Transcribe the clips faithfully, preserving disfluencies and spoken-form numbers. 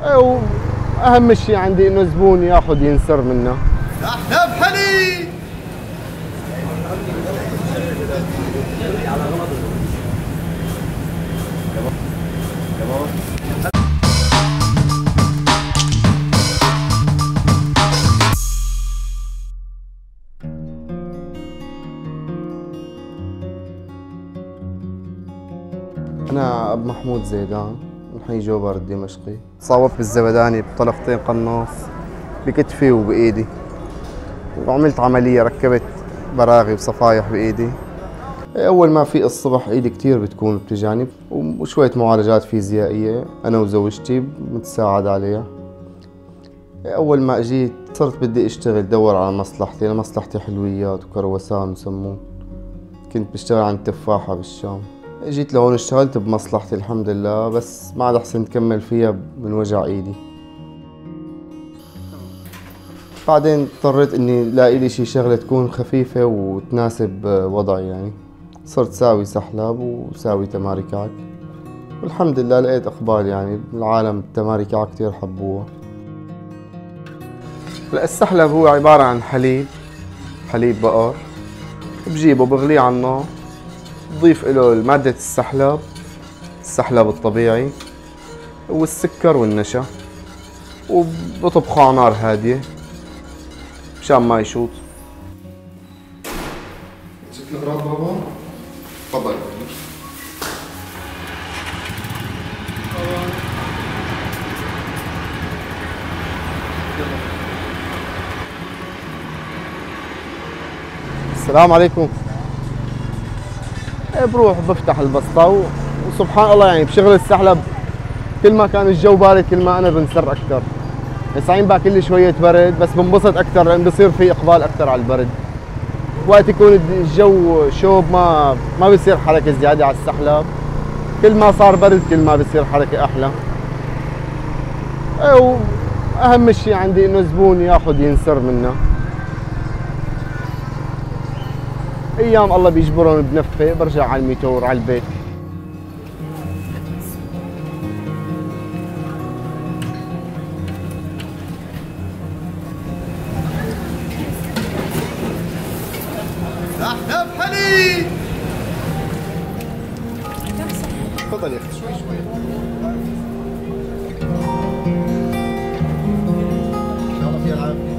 واهم شيء عندي انه زبون ياخذ ينسر منا. احنا بحليب. أنا أبو محمود زيدان من حي جوبر الدمشقي. تصاوبت بالزبداني بطلقتين قناص بكتفي وبإيدي، وعملت عملية ركبت براغي وصفايح بإيدي. أول ما فيق الصبح إيدي كتير بتكون بتجاني، وشوية معالجات فيزيائية أنا وزوجتي بنتساعد عليها. أول ما أجيت صرت بدي أشتغل دور على مصلحتي، أنا مصلحتي حلويات وكروسان وسمون. كنت بشتغل عند تفاحة بالشام. جيت لهون اشتغلت بمصلحتي الحمد لله، بس ما عاد احسن كمل فيها من وجع ايدي. بعدين اضطريت اني لاقي لي شي شغله تكون خفيفه وتناسب وضعي، يعني صرت ساوي سحلب وساوي تماري كعك، والحمد لله لقيت اقبال، يعني العالم التماري كعك كثير حبوها. السحلب هو عباره عن حليب حليب بقر، بجيبه بغليه على النار، بضيف له مادة السحلب السحلب الطبيعي والسكر والنشا، وبطبخه على نار هادية مشان ما يشوط. جبت الأغراض بابا؟ تفضل. السلام عليكم. بروح بفتح البسطة وسبحان الله، يعني بشغل السحلب كل ما كان الجو بارد كل ما انا بنسر اكثر. صحيح باكل لي شوية برد بس بنبسط اكثر لان بصير في اقبال اكثر على البرد. وقت يكون الجو شوب ما ما بصير حركة زيادة على السحلب، كل ما صار برد كل ما بصير حركة احلى. واهم شيء عندي انه زبون ياخذ ينسر منا. ايام الله بيجبرهم بنفق برجع على الميتور على البيت. احنا بحليب. تفضل يا اخي شوي شوي. ان شاء الله في العافيه.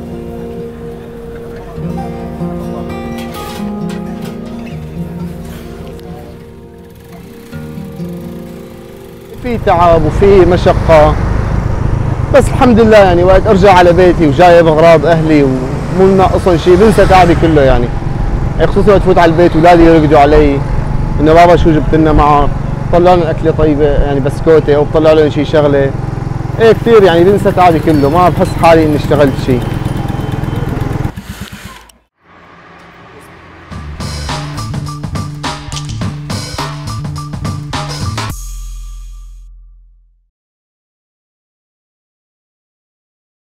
في تعب وفي مشقة، بس الحمد لله يعني وقت ارجع على بيتي وجايب اغراض اهلي ومو ناقصهم شيء بنسى تعبي كله، يعني خصوصا وقت فوت على البيت اولادي يرقدوا علي انه بابا شو جبت لنا معه، بطلع لهم اكله طيبه يعني بسكوته او بطلع لهم شيء شغله، ايه كثير يعني بنسى تعبي كله، ما بحس حالي اني اشتغلت شيء.